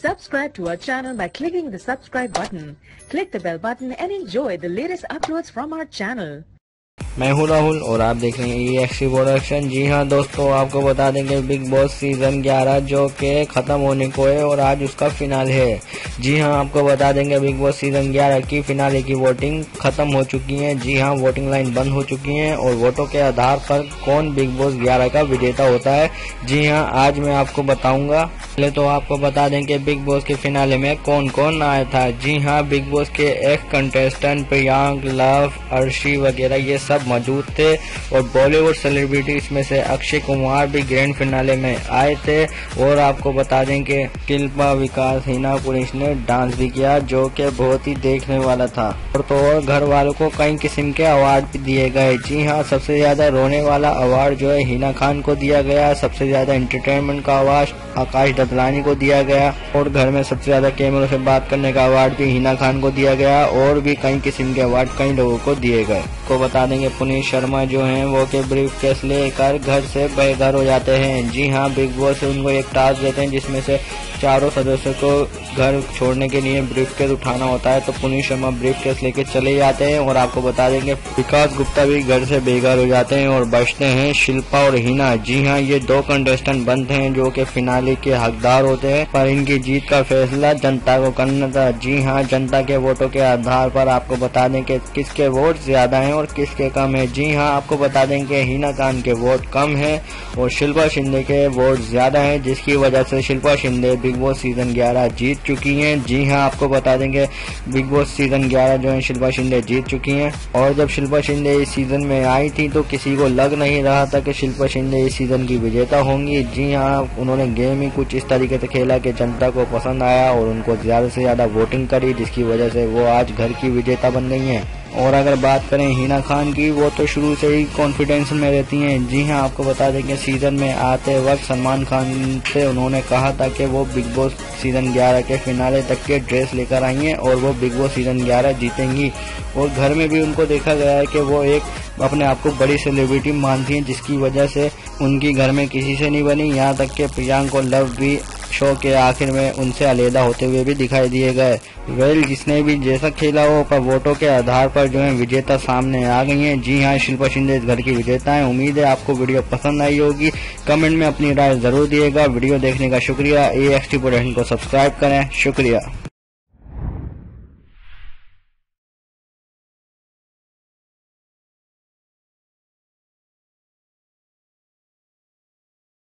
Subscribe to our channel by clicking the subscribe button. Click the bell button and enjoy the latest uploads from our channel. मैं हूं राहुल और आप देख रहे हैं EXT प्रोडक्शन। जी हां दोस्तों, आपको बता देंगे बिग बॉस सीजन 11 जो कि खत्म होने को है और आज उसका फिनाले है। जी हां, आपको बता देंगे बिग बॉस सीजन 11 की फिनाले की वोटिंग खत्म हो चुकी है। जी हां, वोटिंग लाइन बंद हो चुकी है और वोटों के आधार पर कौन बिग बॉस 11 का विजेता होता है, जी हां आज मैं आपको बताऊंगा। पहले तो आपको बता दें कि बिग बॉस के फिनाले में कौन कौन आया था। जी हां, बिग बॉस के एक्स कंटेस्टेंट प्रियांक, लव, अर्शी वगैरह ये सब मौजूद थे और बॉलीवुड सेलिब्रिटी इसमें से अक्षय कुमार भी ग्रैंड फिनाले में आए थे। और आपको बता दें कि शिल्पा, विकास, हिना पुलिस ने डांस भी किया जो कि बहुत ही देखने वाला था। और तो और घर वालों को कई किस्म के अवार्ड भी दिए गए। जी हाँ, सबसे ज्यादा रोने वाला अवार्ड जो है हिना खान को दिया गया। सबसे ज्यादा एंटरटेनमेंट का अवार्ड आकाश दतलानी को दिया गया और घर में सबसे ज्यादा कैमरों से बात करने का अवार्ड भी हिना खान को दिया गया। और भी कई किस्म के अवार्ड कई लोगों को दिए गए। को बता देंगे पुनीत शर्मा जो हैं वो के ब्रीफ केस लेकर घर से बेघर हो जाते हैं। जी हाँ, बिग बॉस उनको एक टास्क देते हैं जिसमें से चारों सदस्यों को घर छोड़ने के लिए ब्रीफ केस उठाना होता है। तो पुनीत शर्मा ब्रीफ केस लेके चले जाते हैं। और आपको बता देंगे विकास गुप्ता भी घर से बेघर हो जाते हैं और बचते हैं शिल्पा और हिना। जी हाँ, ये दो कंटेस्टेंट बनते हैं जो कि फिनाले के हकदार होते हैं, पर इनकी जीत का फैसला जनता को करना था। जी हाँ, जनता के वोटों के आधार पर आपको बता दें कि किसके वोट ज्यादा हैं और किसके कम है। जी हाँ, आपको बता दें कि हिना खान के वोट कम है और शिल्पा शिंदे के वोट ज्यादा हैं, जिसकी वजह से Shilpa Shinde Bigg Boss season 11 जीत चुकी हैं। जी हाँ, आपको बता देंगे बिग बॉस सीजन 11 जो है शिल्पा शिंदे जीत चुकी हैं। और जब शिल्पा शिंदे इस सीजन में आई थी तो किसी को लग नहीं रहा था कि शिल्पा शिंदे इस सीजन की विजेता होंगी। जी हाँ, उन्होंने गेम ही कुछ इस तरीके से खेला कि जनता को पसंद आया और उनको ज्यादा से ज्यादा वोटिंग करी, जिसकी वजह से वो आज घर की विजेता बन गई हैं। और अगर बात करें हिना खान की, वो तो शुरू से ही कॉन्फिडेंस में रहती हैं। जी हाँ, आपको बता दें कि सीजन में आते वक्त सलमान खान से उन्होंने कहा था कि वो बिग बॉस सीजन 11 के फिनाले तक के ड्रेस लेकर आई हैं और वो बिग बॉस सीजन 11 जीतेंगी। और घर में भी उनको देखा गया है कि वो एक अपने आप को बड़ी सेलिब्रिटी मानती हैं, जिसकी वजह से उनकी घर में किसी से नहीं बनी। यहाँ तक कि प्रियांक और लव भी शो के आखिर में उनसे अलहदा होते हुए भी दिखाई दिए गए। वेल, जिसने भी जैसा खेला हो, पर वोटों के आधार पर जो है विजेता सामने आ गई हैं। जी हाँ, शिल्पा शिंदे इस घर की विजेता है। उम्मीद है आपको वीडियो पसंद आई होगी। कमेंट में अपनी राय जरूर दिएगा। वीडियो देखने का शुक्रिया। EXT प्रोडक्शन को सब्सक्राइब करें। शुक्रिया।